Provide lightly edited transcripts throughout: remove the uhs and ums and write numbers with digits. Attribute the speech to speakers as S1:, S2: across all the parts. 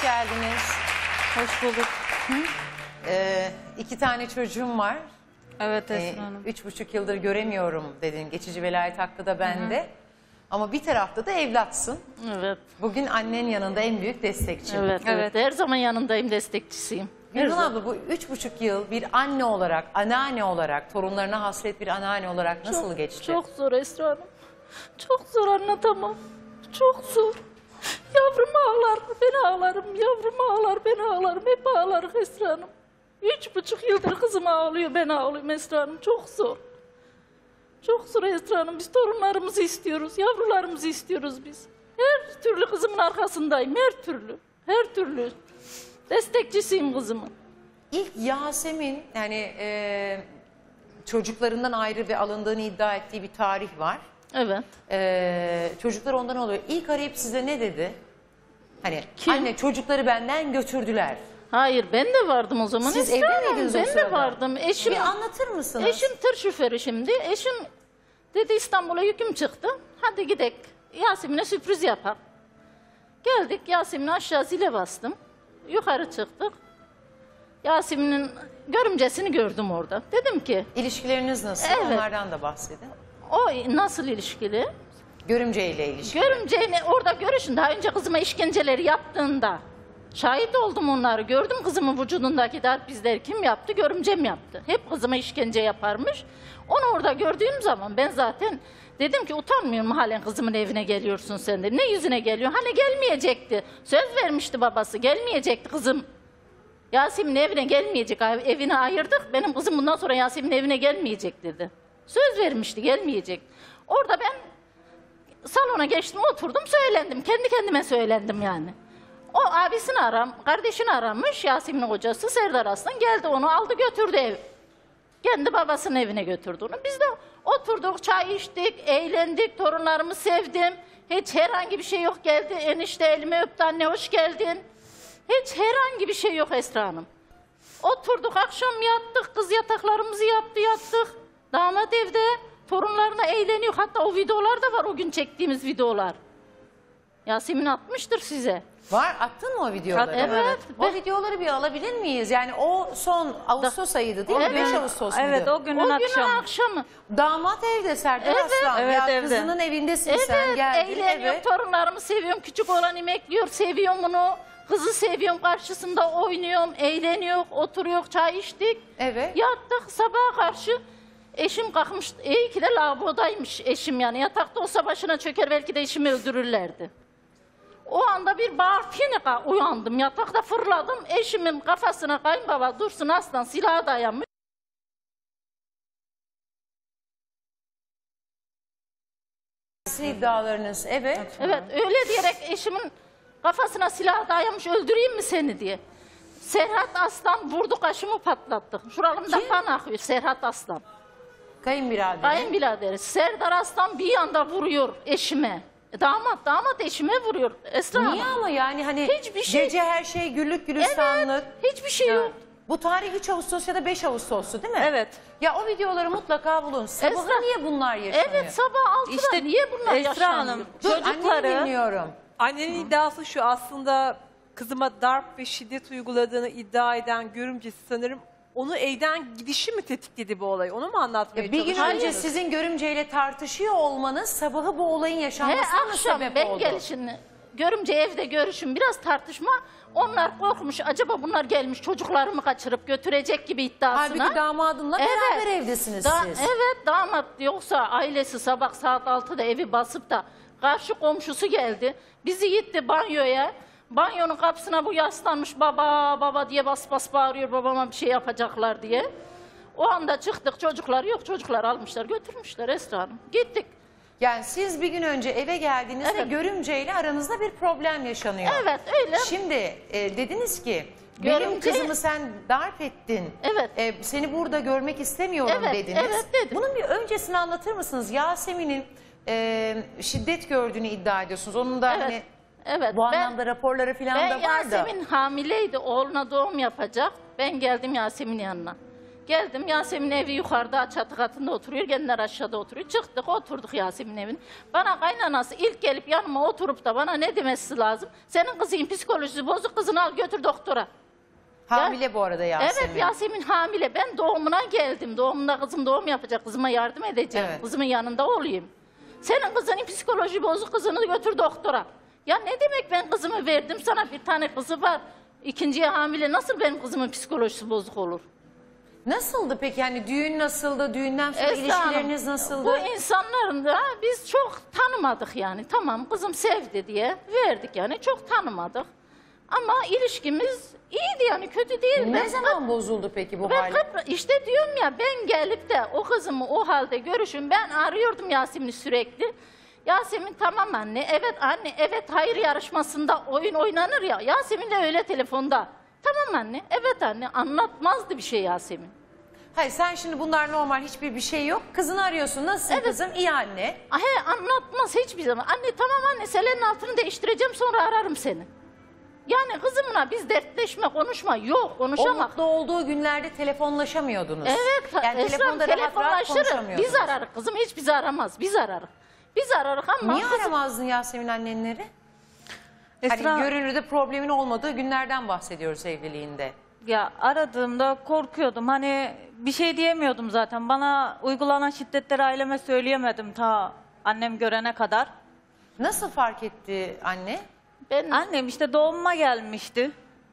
S1: hoş geldiniz.
S2: Hoş bulduk.
S1: 2 tane çocuğum var.
S2: Evet Esra Hanım.
S1: 3,5 yıldır göremiyorum dedin. Geçici velayet hakkı da bende. Ama bir tarafta da evlatsın.
S2: Evet.
S1: Bugün annen yanında en büyük destekçi.
S2: Evet. Her zaman yanındayım, destekçisiyim.
S1: Gülhan abla bu 3,5 yıl bir anne olarak, anneanne olarak, torunlarına hasret bir anneanne olarak nasıl geçti?
S2: Çok zor Esra Hanım. Çok zor, anlatamam. Çok zor. Yavrum ağlar, ben ağlarım. Yavrum ağlar, ben ağlarım. Hep ağlarız Esra Hanım. 3,5 yıldır kızım ağlıyor, ben ağlıyorum Esra Hanım. Çok zor. Çok zor Esra Hanım. Biz torunlarımızı istiyoruz, yavrularımızı istiyoruz biz. Her türlü kızımın arkasındayım, her türlü. Her türlü. Destekçisiyim kızımın.
S1: İlk Yasemin yani çocuklarından ayrı ve alındığını iddia ettiği bir tarih var.
S2: Evet.
S1: Çocuklar ondan oluyor. İlk arayıp size ne dedi? Hani
S2: Kim?
S1: anne çocukları benden götürdüler.
S2: Hayır, ben de vardım o zaman.
S1: Siz
S2: Esra
S1: evli
S2: Hanım,
S1: miydiniz o
S2: Ben
S1: sırada?
S2: de vardım. Eşim,
S1: Bir anlatır mısınız?
S2: eşim tır şoförü şimdi. Eşim dedi İstanbul'a yüküm çıktı. Hadi gidelim. Yasemin'e sürpriz yapalım. Geldik, Yasemin'i aşağı zile bastım. Yukarı çıktık. Yasemin'in görümcesini gördüm orada. Dedim ki,
S1: İlişkileriniz nasıl?
S2: Evet.
S1: Onlardan da bahsedin.
S2: o nasıl ilişkili?
S1: Görümce ile ilişki.
S2: Görümceyle orada görüşün. Daha önce kızıma işkenceleri yaptığında şahit oldum onları. Gördüm kızımın vücudundaki darp izleri kim yaptı? Görümcem yaptı. Hep kızıma işkence yaparmış. Onu orada gördüğüm zaman ben zaten dedim ki utanmıyor mu halen kızımın evine geliyorsun sen de? Ne yüzüne geliyor? Hani gelmeyecekti. Söz vermişti babası. Gelmeyecekti kızım. Yasemin evine gelmeyecek. Evini ayırdık. Benim kızım bundan sonra Yasemin evine gelmeyecek dedi. Söz vermişti, gelmeyecek. Orada ben salona geçtim, oturdum, söylendim. Kendi kendime söylendim yani. O abisini kardeşini aramış, Yasemin'in kocası Serdar Aslan. Geldi onu aldı götürdü ev. Kendi babasının evine götürdü onu. Biz de oturduk, çay içtik, eğlendik, torunlarımı sevdim. Hiç herhangi bir şey yok, geldi enişte elime öptü, anne hoş geldin. Hiç herhangi bir şey yok Esra Hanım. Oturduk, akşam yattık, kız yataklarımızı yaptı, yattık. Damat evde, torunlarına eğleniyor. Hatta o videolar da var, o gün çektiğimiz videolar. Yasemin atmıştır size.
S1: Var, attın mı o videoları?
S2: Evet.
S1: O videoları bir alabilir miyiz? Yani o son Ağustos ayıydı değil mi?
S2: Evet.
S1: 5 Ağustos muydu?
S3: Evet, o günün
S2: O günün
S3: akşamı.
S2: akşamı.
S1: Damat evde Serdar
S2: Evet.
S1: Aslan.
S3: Evet,
S1: ya
S3: evde.
S1: kızının evindesin sen
S2: Evet,
S1: geldin.
S2: eğleniyorum,
S1: Evet.
S2: torunlarımı seviyorum. Küçük olan emekliyor, seviyorum bunu. Kızı seviyorum, karşısında oynuyorum, eğleniyor, oturuyor, çay içtik.
S1: Evet.
S2: Yattık, sabaha karşı eşim kalkmış. İyi ki de lavabodaymış eşim yani. Yatakta olsa başına çöker, belki de eşimi öldürürlerdi. O anda bir bağırtıyla uyandım, yatakta fırladım. Eşimin kafasına kayınbaba Dursun Aslan silahı dayanmış.
S1: Sizin iddialarınız evet.
S2: Evet, öyle diyerek eşimin kafasına silah dayamış, öldüreyim mi seni diye. Serhat Aslan vurdu, kaşımı patlattı. Şuralarımda kan akıyor, Serhat Aslan.
S1: Kayınbirader.
S2: Kayınbiraderi. Serdar Aslan bir anda vuruyor eşime. Damat eşime vuruyor. Esra
S1: Niye
S2: Hanım.
S1: ama yani hani
S2: Hiçbir şey-
S1: gece her şey güllük gülistanlık.
S2: Hiçbir şey yok.
S1: Bu tarih 3 Ağustos ya da 5 Ağustos'tu değil mi?
S3: Evet.
S1: Ya o videoları mutlaka bulun. Sabahı
S2: Esra-
S1: niye bunlar yaşanıyor?
S2: Evet, sabah 6'da
S3: İşte
S2: niye bunlar
S3: Esra
S2: yaşanıyor?
S3: Hanım,
S1: Dur, anneni
S3: çocukları,
S1: dinliyorum.
S4: Annenin iddiası şu, aslında kızıma darp ve şiddet uyguladığını iddia eden görümcesi sanırım onu evden gidişi mi tetikledi bu olay? Onu mu anlatmaya
S1: Bir gün
S4: çalışıyorsunuz?
S1: önce sizin görümceyle tartışıyor olmanız sabahı bu olayın yaşanmasına mı
S2: Akşam
S1: sebep
S2: ben
S1: oldu?
S2: gelişini görümce evde görüşüm, biraz tartışma. Onlar korkmuş, acaba bunlar gelmiş çocuklarımı kaçırıp götürecek gibi iddiasına.
S1: Halbuki damadınla beraber evdesiniz siz.
S2: Evet, damat yoksa ailesi sabah saat 6'da evi basıp da karşı komşusu geldi. Bizi gitti banyoya. Banyonun kapısına bu yaslanmış, baba diye bas bas bağırıyor, babama bir şey yapacaklar diye. O anda çıktık, çocuklar yok, çocuklar almışlar götürmüşler Esra Hanım. Gittik.
S1: Yani siz bir gün önce eve geldiğinizde
S2: Evet.
S1: görümceyle aranızda bir problem yaşanıyor.
S2: Evet, öyle.
S1: Şimdi dediniz ki benim
S2: Görümce-
S1: kızımı sen darp ettin.
S2: Evet.
S1: Seni burada görmek istemiyorum
S2: Evet,
S1: dediniz.
S2: evet dedim.
S1: Bunun bir öncesini anlatır mısınız? Yasemin'in şiddet gördüğünü iddia ediyorsunuz. Onun da
S2: Evet.
S1: hani
S2: Evet.
S1: bu anlamda raporları falan
S2: Ben
S1: da var da.
S2: Yasemin hamileydi, oğluna doğum yapacak. Ben geldim Yasemin'in yanına. Geldim, Yasemin evi yukarıda çatı katında oturuyor, gençler aşağıda oturuyor. Çıktık, oturduk Yasemin evine. Bana kaynanası ilk gelip yanıma oturup da bana ne demesi lazım? Senin kızın psikolojisi bozuk, kızını al götür doktora.
S1: Hamile bu arada Yasemin.
S2: Evet, Yasemin hamile. Ben doğumuna geldim. Doğumunda kızım doğum yapacak. Kızıma yardım edeceğim.
S1: Evet.
S2: Kızımın yanında olayım. Senin kızının psikoloji bozuk, kızını götür doktora. Ya ne demek ben kızımı verdim sana, bir tane kızı var. İkinciye hamile, nasıl benim kızımın psikolojisi bozuk olur?
S1: Nasıldı peki? Yani düğün nasıldı? Düğünden sonra
S2: Esra Hanım,
S1: ilişkileriniz nasıldı?
S2: Bu insanların da biz çok tanımadık yani. Tamam kızım sevdi diye verdik yani. Çok tanımadık. Ama ilişkimiz iyiydi yani, kötü değil.
S1: Ne zaman bozuldu peki bu hal?
S2: İşte diyorum ya, ben gelip de o kızımı o halde görüşüm. Ben arıyordum Yasemin'i sürekli. Yasemin tamam anne, evet anne, evet hayır yarışmasında oyun oynanır ya. Yasemin de öyle telefonda. Tamam anne, evet anne, anlatmazdı bir şey Yasemin.
S1: Hayır, sen şimdi bunlar normal, hiçbir şey yok. Kızını arıyorsun. Nasılsın kızım? İyi anne.
S2: Anlatmaz hiçbir zaman. Anne tamam anne, Selen'in altını değiştireceğim, sonra ararım seni. Yani kızımla biz dertleşme, konuşma yok,
S1: O
S2: konuşamak.
S1: mutlu olduğu günlerde telefonlaşamıyordunuz.
S2: Evet,
S1: Yani
S2: Esra,
S1: telefonda rahat rahat
S2: telefonlaşırız.
S1: konuşamıyordunuz.
S2: Biz ararız, kızım hiç bizi aramaz, biz ararız. Biz ararız ama
S1: Niye
S2: kızım...
S1: aramazdın Yasemin annenleri?
S3: Esra,
S1: Hani görünürde problemin olmadığı günlerden bahsediyoruz evliliğinde.
S3: ya aradığımda korkuyordum. Hani bir şey diyemiyordum zaten. Bana uygulanan şiddetleri aileme söyleyemedim ta annem görene kadar.
S1: Nasıl fark etti anne?
S2: Ben
S3: Annem işte doğumuma gelmişti.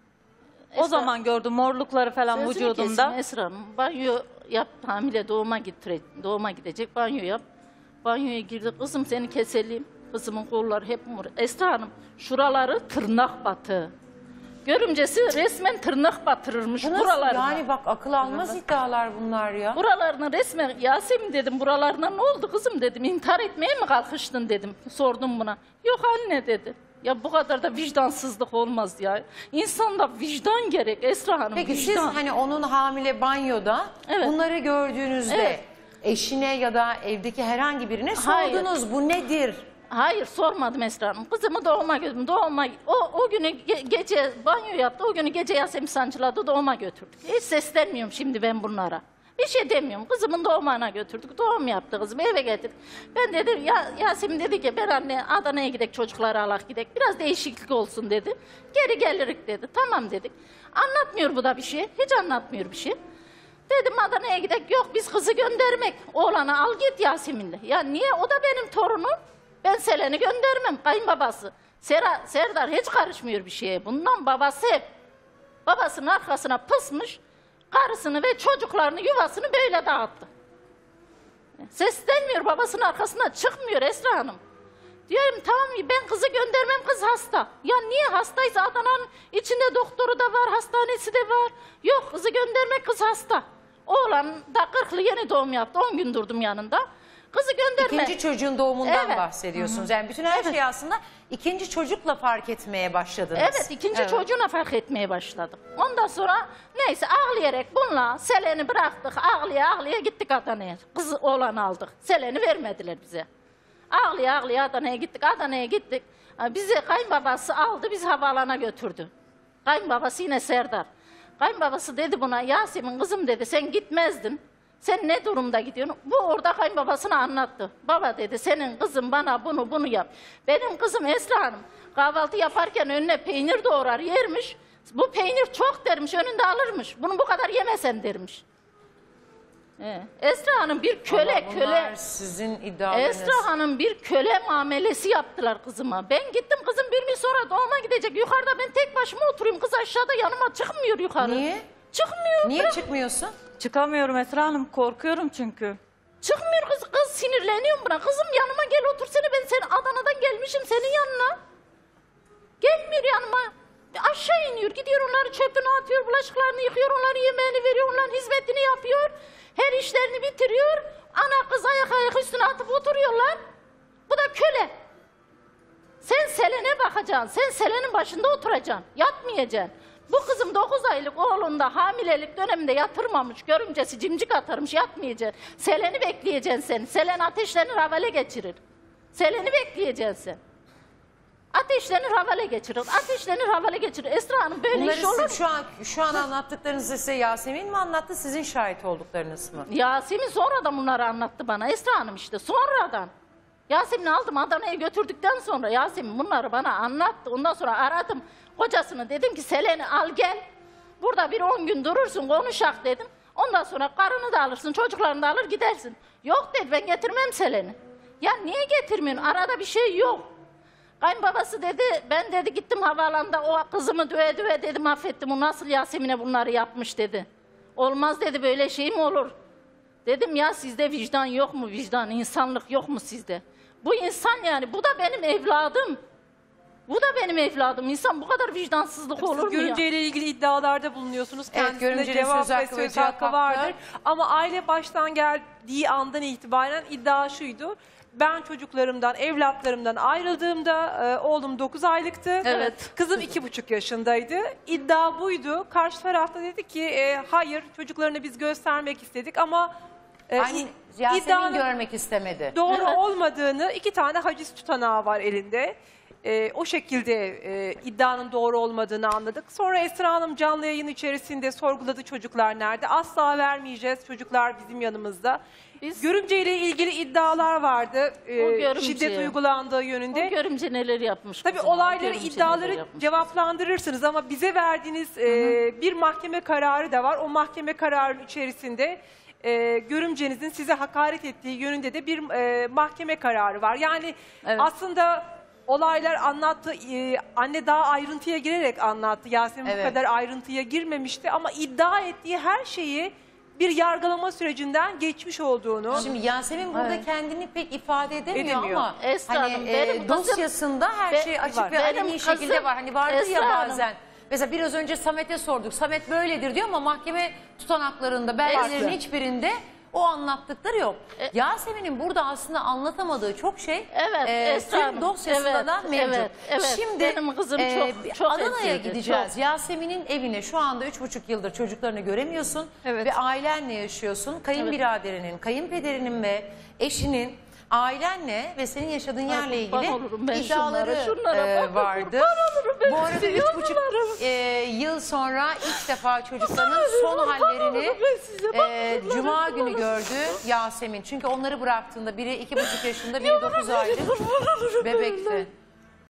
S3: O zaman gördüm morlukları falan
S2: sözünü
S3: vücudumda.
S2: kesme Esra Hanım. Banyo yap, hamile doğuma gidecek, banyo yap. Banyoya girdi, kızım seni keselim. Kızımın kolları hep mor. Esra Hanım, şuraları tırnak batı. Görümcesi resmen tırnak batırırmış
S1: Bu nasıl?
S2: buralarına.
S1: Yani bak, akıl almaz iddialar bunlar ya.
S2: Buralarına resmen, Yasemin dedim, buralarına ne oldu kızım dedim, intihar etmeye mi kalkıştın dedim, sordum buna. Yok anne dedi. Ya bu kadar da vicdansızlık olmaz ya. İnsanda vicdan gerek Esra Hanım,
S1: Peki
S2: vicdan.
S1: siz hani onun hamile banyoda
S2: Evet.
S1: bunları gördüğünüzde
S2: Evet.
S1: eşine ya da evdeki herhangi birine
S2: Hayır.
S1: sordunuz, bu nedir?
S2: Hayır sormadım Esra Hanım. Kızımı doğuma götürdüm. O günü gece banyo yaptı. O günü gece Yasemin sancıladı, doğuma götürdük. Hiç seslenmiyorum şimdi ben bunlara. Bir şey demiyorum. Kızımın doğumuna götürdük. Doğum yaptı kızım, eve getirdik. Ben dedim Yasemin dedi ki ben anne Adana'ya gidek, çocukları alak gidek. Biraz değişiklik olsun dedi. Geri gelirik dedi. Tamam dedik. Anlatmıyor bu da bir şey. Hiç anlatmıyor bir şey. Dedim Adana'ya gidek. Yok biz kızı göndermek. Oğlanı al git Yasemin'le. Ya niye? O da benim torunum. Ben Selen'i göndermem, kayınbabası. Serdar hiç karışmıyor bir şeye. Bundan babası hep babasının arkasına pısmış, karısını ve çocuklarını, yuvasını böyle dağıttı. Seslenmiyor, babasının arkasına çıkmıyor Esra Hanım. Diyorum tamam ben kızı göndermem, kız hasta. Ya niye hastaysa, Adana'nın içinde doktoru da var, hastanesi de var. Yok kızı göndermek, kız hasta. Oğlan da 40'lı yeni doğum yaptı, 10 gün durdum yanında. Kızı gönderme.
S1: İkinci çocuğun doğumundan
S2: Evet.
S1: bahsediyorsunuz. Yani bütün her şey aslında ikinci çocukla fark etmeye başladınız.
S2: Evet, ikinci çocuğuna fark etmeye başladım. Ondan sonra neyse ağlayarak bununla Selen'i bıraktık, ağlaya gittik Adana'ya. Kızı oğlan aldık. Selen'i vermediler bize. Ağlaya Adana'ya gittik. Bizi kayınbabası aldı, bizi havaalanına götürdü. Kayınbabası yine Serdar. Kayınbabası dedi buna, Yasemin kızım dedi, sen gitmezdin. Sen ne durumda gidiyorsun? Bu orada kayınbabasına anlattı. Baba dedi, senin kızın bana bunu yap. Benim kızım Esra Hanım kahvaltı yaparken önüne peynir doğrar yermiş. Bu peynir çok dermiş, önünde alırmış. Bunu bu kadar yemesen dermiş. Esra Hanım bir köle.
S1: Bunlar sizin iddialarınız.
S2: Esra Hanım bir köle muamelesi yaptılar kızıma. Ben gittim, kızım bir gün sonra doğuma gidecek. Yukarıda ben tek başıma oturayım. Kız aşağıda yanıma çıkmıyor yukarı.
S1: Niye?
S2: Çıkmıyor.
S1: Niye çıkmıyorsun?
S3: Çıkamıyorum Esra Hanım, korkuyorum çünkü.
S2: Çıkmıyor kız sinirleniyorum buna. Kızım yanıma gel otursana, ben senin Adana'dan gelmişim senin yanına. Gelmiyor yanıma. Aşağı iniyor, gidiyor onları çöpünü atıyor, bulaşıklarını yıkıyor, onların yemeğini veriyor, onların hizmetini yapıyor. Her işlerini bitiriyor. Ana kız ayak üstüne atıp oturuyorlar. Bu da köle. Sen Selen'e bakacaksın, sen Selen'in başında oturacaksın, yatmayacaksın. Bu kızım 9 aylık oğlunda hamilelik döneminde yatırmamış, görümcesi cimcik atarmış, yatmayacaksın. Selen'i bekleyeceksin sen. Selen ateşlenir, havale geçirir. Selen'i bekleyeceksin sen. Ateşlenir havale geçirir. Ateşlenir havale geçirir. Esra Hanım böyle
S1: Bunları
S2: iş olur mu?
S1: siz şu an anlattıklarınızı size Yasemin mi anlattı, sizin şahit olduklarınız mı?
S2: Yasemin sonradan bunları anlattı bana. Esra Hanım işte sonradan. Yasemin'i aldım Adana'ya götürdükten sonra Yasemin bunları bana anlattı. Ondan sonra aradım kocasını, dedim ki Selen'i al gel. Burada bir 10 gün durursun, konuşak dedim. Ondan sonra karını da alırsın, çocuklarını da alır gidersin. Yok dedi, ben getirmem Selen'i. Ya niye getirmiyorsun? Arada bir şey yok. Kayınbabası dedi, ben dedi gittim havaalanında o kızımı döve döve dedim affettim. O nasıl Yasemin'e bunları yapmış dedi. Olmaz dedi, böyle şey mi olur? Dedim ya sizde vicdan yok mu, vicdan, insanlık yok mu sizde? Bu insan yani, bu da benim evladım. Bu da benim evladım. İnsan bu kadar vicdansızlık olur mu
S4: Siz
S2: ya?
S4: görümceyle ilgili iddialarda bulunuyorsunuz.
S1: Evet,
S4: Kendisine
S1: görümcenin
S4: cevap
S1: söz
S4: ve
S1: hakkı ve
S4: söz
S1: cevap
S4: hakkı
S1: hakkı.
S4: vardır. Ama aile baştan geldiği andan itibaren iddia şuydu. Ben çocuklarımdan, evlatlarımdan ayrıldığımda oğlum 9 aylıktı.
S2: Evet.
S4: Kızım 2,5 yaşındaydı. İddia buydu. Karşı tarafta dedi ki hayır, çocuklarını biz göstermek istedik ama
S1: Yasemin
S4: iddianın
S1: görmek istemedi.
S4: doğru
S2: Evet.
S4: olmadığını, 2 tane haciz tutanağı var elinde. O şekilde iddianın doğru olmadığını anladık. Sonra Esra Hanım canlı yayın içerisinde sorguladı, çocuklar nerede? Asla vermeyeceğiz, çocuklar bizim yanımızda.
S2: Biz-
S4: Görümce ile ilgili iddialar vardı,
S2: görümce.
S4: şiddet uygulandığı
S2: O
S4: yönünde.
S2: görümce neler yapmış
S4: Tabii
S2: kızıma, o
S4: olayları,
S2: görümce neler
S4: iddiaları
S2: yapmış.
S4: cevaplandırırsınız ama bize verdiğiniz bir mahkeme kararı da var. O mahkeme kararının içerisinde görümcenizin size hakaret ettiği yönünde de bir mahkeme kararı var. Yani
S2: Evet.
S4: aslında olaylar anlattı, anne daha ayrıntıya girerek anlattı. Yasemin
S1: Evet.
S4: bu kadar ayrıntıya girmemişti ama iddia ettiği her şeyi bir yargılama sürecinden geçmiş olduğunu.
S1: Şimdi Yasemin burada
S2: Evet.
S1: kendini pek ifade edemiyor,
S4: Edemiyor.
S1: ama
S2: Esra
S1: hani
S2: Hanım, benim kızım-
S1: dosyasında her
S2: Be-
S1: şey açık
S4: var.
S1: ve
S2: Benim
S1: aleni
S2: kızım
S1: şekilde var. Hani vardır ya
S2: Esra Hanım.
S1: bazen. Mesela biraz önce Samet'e sorduk. Samet böyledir diyor ama mahkeme tutanaklarında, belgelerin
S2: Esra.
S1: hiçbirinde o anlattıkları yok. Yasemin'in burada aslında anlatamadığı çok şey
S2: Evet, Esra Hanım.
S1: tüm dosyasında
S2: Evet,
S1: da mevcut.
S2: evet, evet.
S1: Şimdi
S2: Benim kızım çok
S1: Adana'ya
S2: ezildi,
S1: gideceğiz.
S2: çok.
S1: Yasemin'in evine şu anda 3,5 yıldır çocuklarını göremiyorsun
S4: Evet.
S1: ve ailenle yaşıyorsun. Kayınbiraderinin, kayınpederinin ve eşinin ailenle ve senin yaşadığın yerle
S2: kurban
S1: ilgili
S2: olurum ben
S1: iddiaları
S2: şunlara bak,
S1: vardı.
S2: kurban olurum ben
S1: Bu arada
S2: size,
S1: 3,5
S2: yavrularım.
S1: yıl sonra ilk defa çocuklarının son hallerini
S2: ben size, bak,
S1: Cuma
S2: kurban
S1: günü
S2: olurum.
S1: gördü Yasemin. Çünkü onları bıraktığında biri 2,5 yaşında, biri 9 aylık
S2: Kurban olurum ben
S1: bebekti.
S2: onlara.